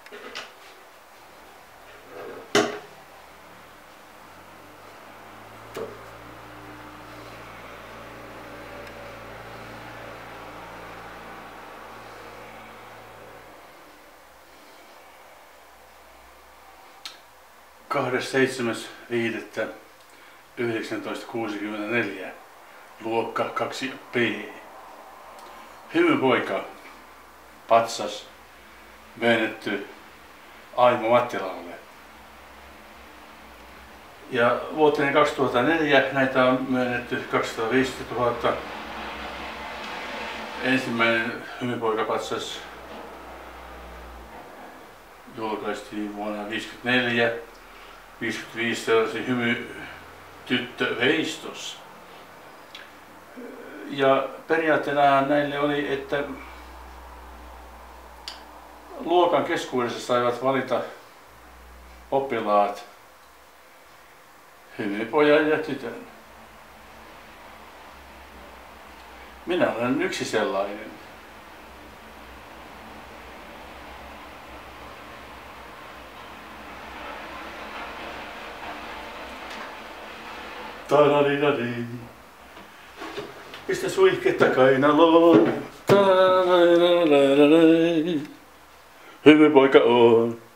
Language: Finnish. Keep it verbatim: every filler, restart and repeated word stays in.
kahdeskymmenesseitsemäs viidettä tuhatyhdeksänsataakuusikymmentäneljä, luokka kaksi B. Hymypoika, patsas, myönnetty Aimo Mattilalle. Ja vuoteen kaksituhattaneljä näitä on myönnetty kaksisataaviisikymmentätuhatta. Ensimmäinen hymypoikapatsas julkaistiin vuonna viisikymmentäneljä. viisikymmentäviisi seurasi Hymy tyttö Veistos. Ja periaatteena näille oli, että luokan keskuudessa saivat valita oppilaat hymypojan ja tytön. Minä olen yksi sellainen. Tararidadi. Pistä suihketta kainaloon. Hymypoika on.